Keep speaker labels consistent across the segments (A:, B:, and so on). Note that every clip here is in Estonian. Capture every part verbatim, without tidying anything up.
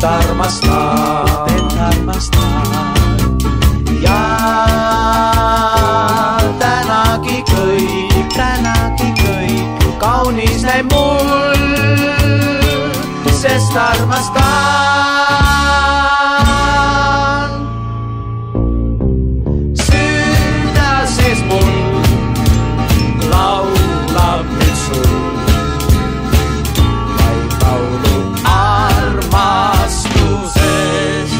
A: armastan,
B: teid armastan.
A: ja tänagi kõik,
B: tänagi kõik,
A: kaunis näib mul, sest armastan. Süda sees mul laulab nüüd sul vaid laulu armastusest.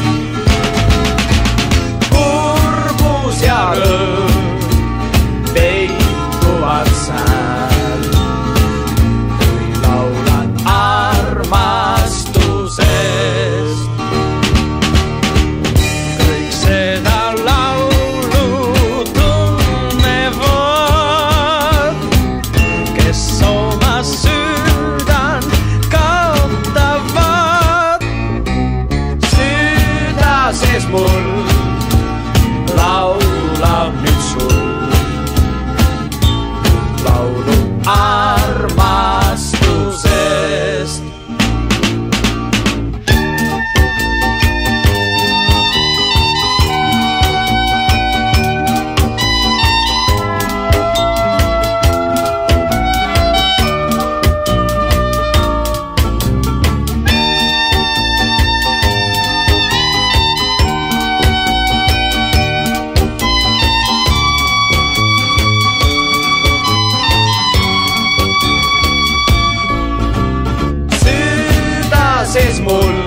A: Kurbus ja rõõm peituvad sääl, kui laulan armastusest. Kõik seda laulu tunnevad, kes oma südan kaotavad. Süda sees mul laulab nüüd sul laulu armastusest. Sees mul